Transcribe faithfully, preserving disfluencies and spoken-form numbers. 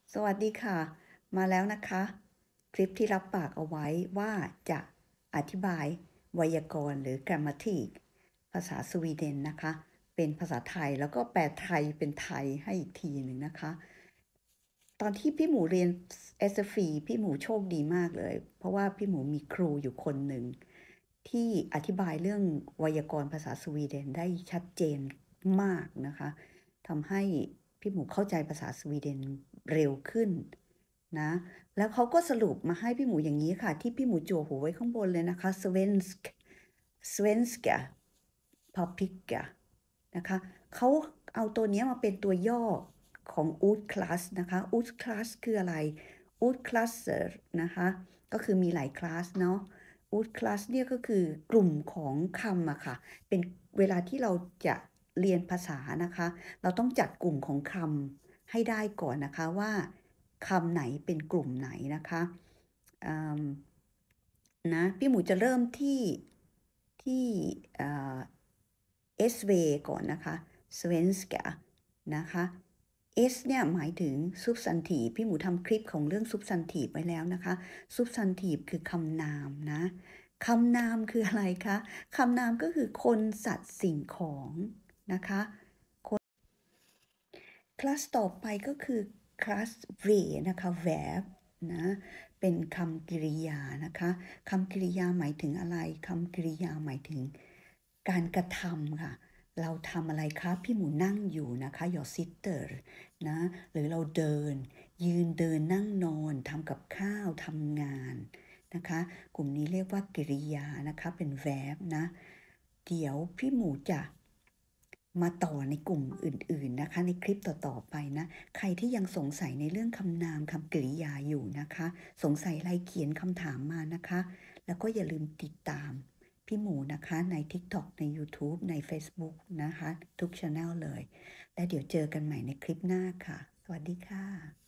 สวัสดีค่ะ มาแล้วนะคะ คลิปที่รับปากเอาไว้ว่าจะอธิบายไวยากรณ์หรือ grammatik ภาษาสวีเดนนะคะ เป็นภาษาไทยแล้วก็แปลไทยเป็นไทยให้อีกทีหนึ่งนะคะ ตอนที่พี่หมูเรียน เอส เอฟ อี พี่หมูโชคดีมากเลย เพราะว่าพี่หมูมีครูอยู่คนหนึ่งที่อธิบายเรื่องไวยากรณ์ภาษาสวีเดนได้ชัดเจนมากนะคะทำให้พี่หมูเข้าใจภาษาสวีเดนเร็วขึ้นนะแล้วเขาก็สรุปมาให้พี่หมูอย่างนี้ค่ะที่พี่หมูจั่วหัวไว้ข้างบนเลยนะคะ svensk svenska paprika นะคะเขาเอาตัวนี้มาเป็นตัวย่อของ ut class นะคะ ut class คืออะไร ut classer นะคะก็คือมีหลายคลาสเนาะ ut class เนี่ยก็คือกลุ่มของคำอะค่ะเป็นเวลาที่เราจะเรียนภาษานะคะเราต้องจัดกลุ่มของคำให้ได้ก่อนนะคะว่าคำไหนเป็นกลุ่มไหนนะคะนะพี่หมูจะเริ่มที่ที่เอสเวก่อนนะคะ svenska นะคะ S เนี่ยหมายถึง substantive พี่หมูทำคลิปของเรื่อง substantive ไว้แล้วนะคะ substantive คือคำนามนะคำนามคืออะไรคะคำนามก็คือคนสัตว์สิ่งของนะคะคลาสต่อไปก็คือคลาส v นะคะ verb นะเป็นคำกริยานะคะคำกริยาหมายถึงอะไรคำกริยาหมายถึงการกระทำค่ะเราทำอะไรคะพี่หมูนั่งอยู่นะคะ your sitter นะหรือเราเดินยืนเดินนั่งนอนทำกับข้าวทำงานนะคะกลุ่มนี้เรียกว่ากริยานะคะเป็น verb นะเดี๋ยวพี่หมูจะมาต่อในกลุ่มอื่นๆนะคะในคลิปต่อๆไปนะใครที่ยังสงสัยในเรื่องคำนามคำกริยาอยู่นะคะสงสัยอะไรเขียนคำถามมานะคะแล้วก็อย่าลืมติดตามพี่หมูนะคะใน TikTok ใน YouTube ใน Facebook นะคะทุก channel เลยและเดี๋ยวเจอกันใหม่ในคลิปหน้าค่ะสวัสดีค่ะ